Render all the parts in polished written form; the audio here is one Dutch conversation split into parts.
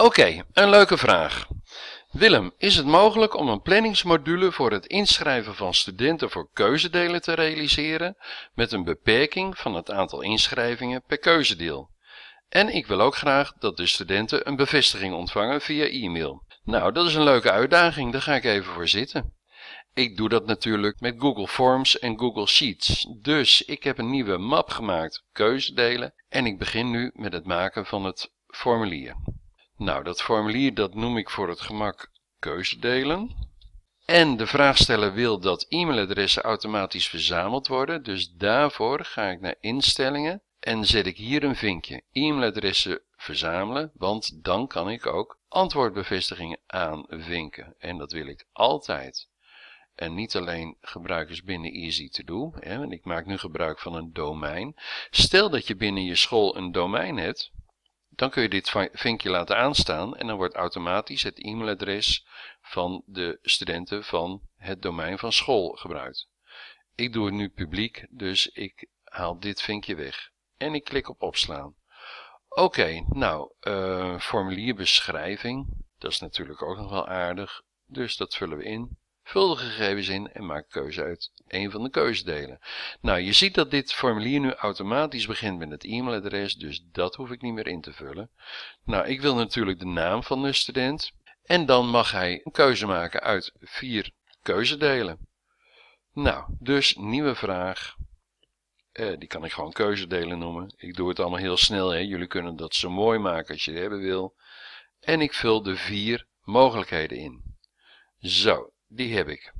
Oké, een leuke vraag. Willem, is het mogelijk om een planningsmodule voor het inschrijven van studenten voor keuzedelen te realiseren met een beperking van het aantal inschrijvingen per keuzedeel? En ik wil ook graag dat de studenten een bevestiging ontvangen via e-mail. Nou, dat is een leuke uitdaging, daar ga ik even voor zitten. Ik doe dat natuurlijk met Google Forms en Google Sheets. Dus ik heb een nieuwe map gemaakt, keuzedelen, en ik begin nu met het maken van het formulier. Nou, dat formulier dat noem ik voor het gemak keuzedelen. En de vraagsteller wil dat e-mailadressen automatisch verzameld worden, dus daarvoor ga ik naar instellingen en zet ik hier een vinkje, e-mailadressen verzamelen, want dan kan ik ook antwoordbevestigingen aanvinken. En dat wil ik altijd. En niet alleen gebruikers binnen Easy To Do, want ik maak nu gebruik van een domein. Stel dat je binnen je school een domein hebt, dan kun je dit vinkje laten aanstaan en dan wordt automatisch het e-mailadres van de studenten van het domein van school gebruikt. Ik doe het nu publiek, dus ik haal dit vinkje weg en ik klik op opslaan. Oké, nou, formulierbeschrijving, dat is natuurlijk ook nog wel aardig, dus dat vullen we in. Vul de gegevens in en maak keuze uit een van de keuzedelen. Nou, je ziet dat dit formulier nu automatisch begint met het e-mailadres, dus dat hoef ik niet meer in te vullen. Nou, ik wil natuurlijk de naam van de student en dan mag hij een keuze maken uit 4 keuzedelen. Nou, dus nieuwe vraag. Die kan ik gewoon keuzedelen noemen. Ik doe het allemaal heel snel, hè. Jullie kunnen dat zo mooi maken als je het hebben wil. En ik vul de 4 mogelijkheden in. Zo. Die heb ik.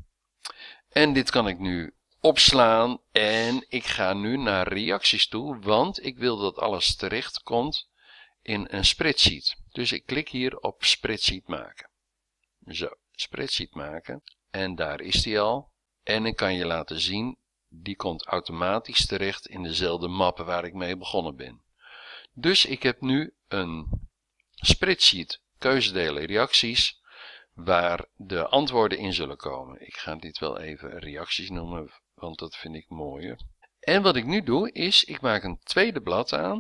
En dit kan ik nu opslaan en ik ga nu naar reacties toe, want ik wil dat alles terecht komt in een spreadsheet. Dus ik klik hier op spreadsheet maken. Zo, spreadsheet maken. En daar is die al. En ik kan je laten zien, die komt automatisch terecht in dezelfde mappen waar ik mee begonnen ben. Dus ik heb nu een spreadsheet keuzedelen reacties, waar de antwoorden in zullen komen. Ik ga dit wel even reacties noemen, want dat vind ik mooier. En wat ik nu doe is, ik maak een tweede blad aan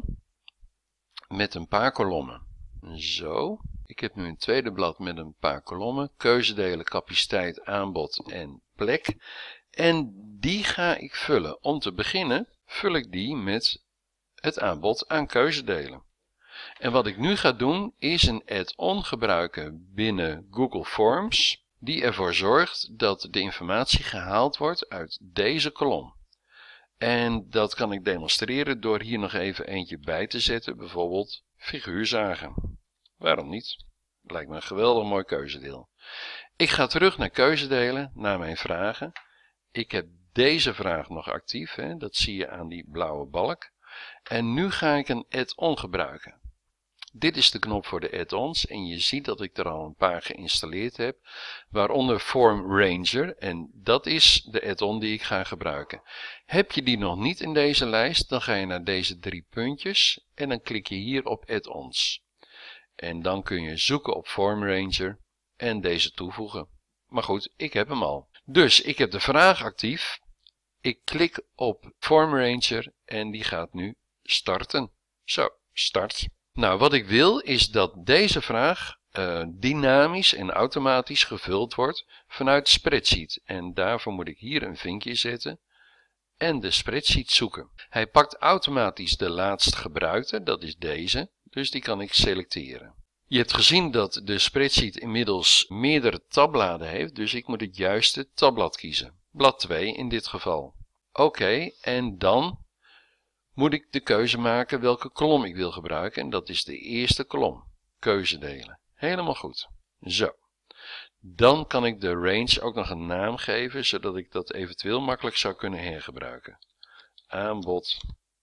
met een paar kolommen. Zo, ik heb nu een tweede blad met een paar kolommen, keuzedelen, capaciteit, aanbod en plek. En die ga ik vullen. Om te beginnen vul ik die met het aanbod aan keuzedelen. En wat ik nu ga doen is een add-on gebruiken binnen Google Forms die ervoor zorgt dat de informatie gehaald wordt uit deze kolom. En dat kan ik demonstreren door hier nog even eentje bij te zetten, bijvoorbeeld figuurzagen. Waarom niet? Lijkt me een geweldig mooi keuzedeel. Ik ga terug naar keuzedelen, naar mijn vragen. Ik heb deze vraag nog actief, dat zie je aan die blauwe balk. En nu ga ik een add-on gebruiken. Dit is de knop voor de add-ons en je ziet dat ik er al een paar geïnstalleerd heb, waaronder Form Ranger en dat is de add-on die ik ga gebruiken. Heb je die nog niet in deze lijst, dan ga je naar deze 3 puntjes en dan klik je hier op add-ons. En dan kun je zoeken op Form Ranger en deze toevoegen. Maar goed, ik heb hem al. Dus ik heb de vraag actief, ik klik op Form Ranger en die gaat nu starten. Zo, start. Nou, wat ik wil is dat deze vraag dynamisch en automatisch gevuld wordt vanuit de spreadsheet. En daarvoor moet ik hier een vinkje zetten en de spreadsheet zoeken. Hij pakt automatisch de laatst gebruikte, dat is deze, dus die kan ik selecteren. Je hebt gezien dat de spreadsheet inmiddels meerdere tabbladen heeft, dus ik moet het juiste tabblad kiezen. Blad 2 in dit geval. Oké, en dan moet ik de keuze maken welke kolom ik wil gebruiken. En dat is de eerste kolom. Keuzedelen. Helemaal goed. Zo. Dan kan ik de range ook nog een naam geven, zodat ik dat eventueel makkelijk zou kunnen hergebruiken. Aanbod.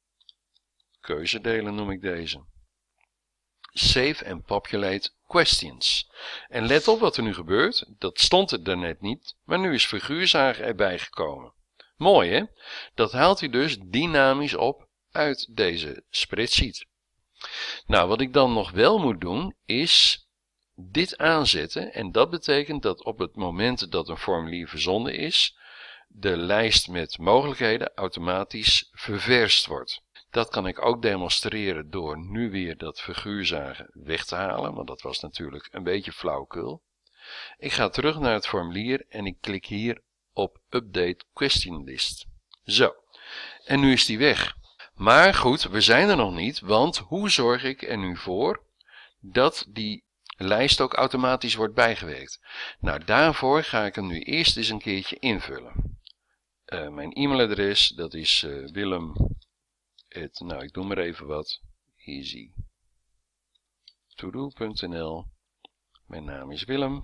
Keuzedelen noem ik deze. Save and populate questions. En let op wat er nu gebeurt. Dat stond er daarnet niet, maar nu is figuurzagen erbij gekomen. Mooi hè? Dat haalt hij dus dynamisch op uit deze spreadsheet. Nou, wat ik dan nog wel moet doen is dit aanzetten en dat betekent dat op het moment dat een formulier verzonden is, de lijst met mogelijkheden automatisch ververst wordt. Dat kan ik ook demonstreren door nu weer dat figuurzagen weg te halen, want dat was natuurlijk een beetje flauwekul. Ik ga terug naar het formulier en ik klik hier op Update Question List. Zo, en nu is die weg. Maar goed, we zijn er nog niet, want hoe zorg ik er nu voor dat die lijst ook automatisch wordt bijgewerkt? Nou, daarvoor ga ik hem nu eerst eens een keertje invullen. Mijn e-mailadres, dat is Willem. Nou, ik doe maar even wat. Easy. todo.nl. Mijn naam is Willem.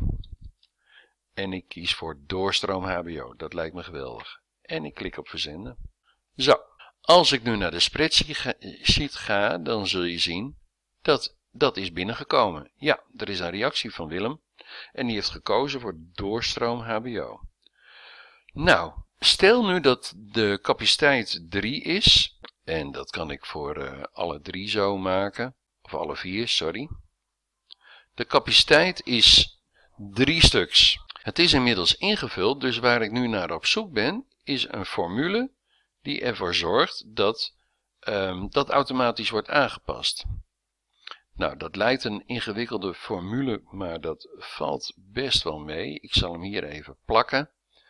En ik kies voor doorstroom HBO. Dat lijkt me geweldig. En ik klik op verzenden. Zo. Als ik nu naar de spreadsheet ga, dan zul je zien dat dat is binnengekomen. Ja, er is een reactie van Willem. En die heeft gekozen voor doorstroom HBO. Nou, stel nu dat de capaciteit 3 is. En dat kan ik voor alle 3 zo maken. Of alle 4, sorry. De capaciteit is 3 stuks. Het is inmiddels ingevuld, dus waar ik nu naar op zoek ben, is een formule die ervoor zorgt dat dat automatisch wordt aangepast. Nou, dat lijkt een ingewikkelde formule, maar dat valt best wel mee. Ik zal hem hier even plakken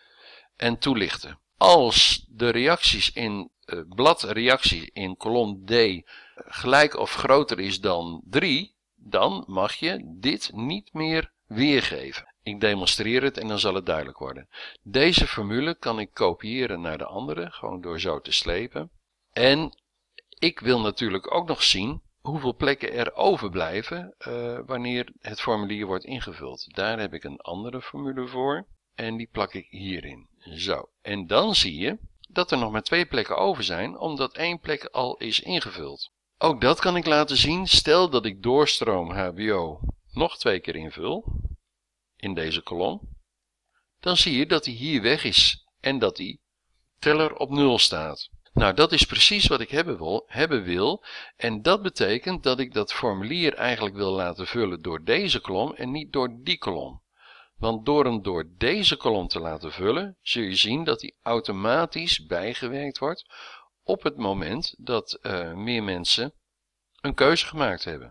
en toelichten. Als de reacties in bladreactie in kolom D gelijk of groter is dan 3, dan mag je dit niet meer weergeven. Ik demonstreer het en dan zal het duidelijk worden. Deze formule kan ik kopiëren naar de andere, gewoon door zo te slepen. En ik wil natuurlijk ook nog zien hoeveel plekken er overblijven wanneer het formulier wordt ingevuld. Daar heb ik een andere formule voor en die plak ik hierin. Zo, en dan zie je dat er nog maar 2 plekken over zijn, omdat 1 plek al is ingevuld. Ook dat kan ik laten zien. Stel dat ik doorstroom HBO nog 2 keer invul, in deze kolom, dan zie je dat hij hier weg is en dat die teller op 0 staat. Nou, dat is precies wat ik hebben wil en dat betekent dat ik dat formulier eigenlijk wil laten vullen door deze kolom en niet door die kolom. Want door hem door deze kolom te laten vullen, zul je zien dat hij automatisch bijgewerkt wordt op het moment dat meer mensen een keuze gemaakt hebben.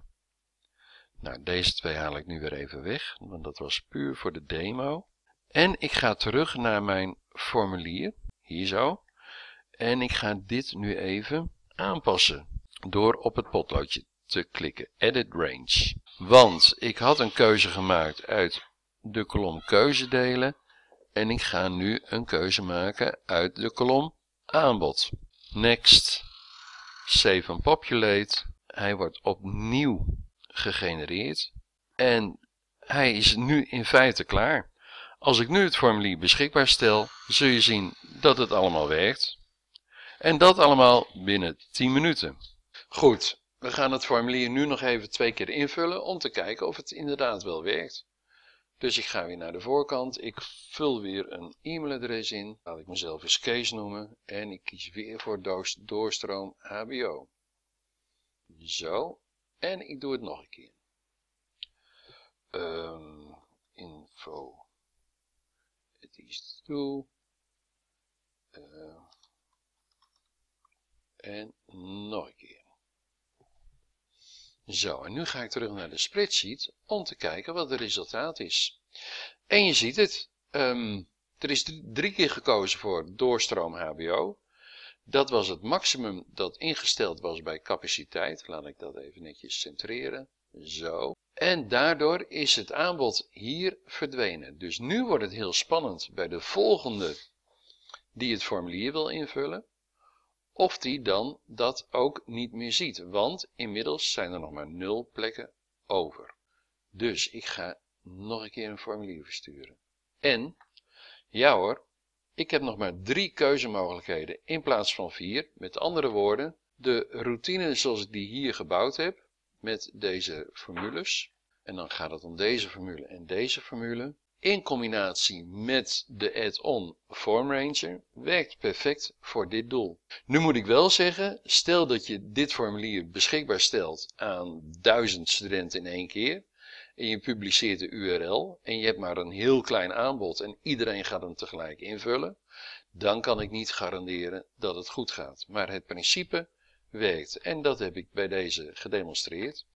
Nou, deze 2 haal ik nu weer even weg, want dat was puur voor de demo. En ik ga terug naar mijn formulier, hier zo. En ik ga dit nu even aanpassen door op het potloodje te klikken, Edit Range. Want ik had een keuze gemaakt uit de kolom keuzedelen en ik ga nu een keuze maken uit de kolom aanbod. Next, Save and Populate. Hij wordt opnieuw gegenereerd en hij is nu in feite klaar. Als ik nu het formulier beschikbaar stel, zul je zien dat het allemaal werkt. En dat allemaal binnen 10 minuten. Goed, we gaan het formulier nu nog even 2 keer invullen om te kijken of het inderdaad wel werkt. Dus ik ga weer naar de voorkant, ik vul weer een e-mailadres in, laat ik mezelf eens Kees noemen en ik kies weer voor doorstroom HBO. Zo, en ik doe het nog een keer. Info, het is toe, en nog een keer. Zo, en nu ga ik terug naar de spreadsheet om te kijken wat het resultaat is. En je ziet het, er is 3 keer gekozen voor doorstroom HBO. Dat was het maximum dat ingesteld was bij capaciteit. Laat ik dat even netjes centreren. Zo. En daardoor is het aanbod hier verdwenen. Dus nu wordt het heel spannend bij de volgende die het formulier wil invullen. Of die dan dat ook niet meer ziet. Want inmiddels zijn er nog maar 0 plekken over. Dus ik ga nog een keer een formulier versturen. En, ja hoor, ik heb nog maar 3 keuzemogelijkheden in plaats van 4. Met andere woorden, de routine zoals ik die hier gebouwd heb, met deze formules. En dan gaat het om deze formule en deze formule. In combinatie met de add-on Form Ranger werkt perfect voor dit doel. Nu moet ik wel zeggen, stel dat je dit formulier beschikbaar stelt aan 1000 studenten in 1 keer. En je publiceert de URL en je hebt maar een heel klein aanbod en iedereen gaat hem tegelijk invullen. Dan kan ik niet garanderen dat het goed gaat. Maar het principe werkt. En dat heb ik bij deze gedemonstreerd.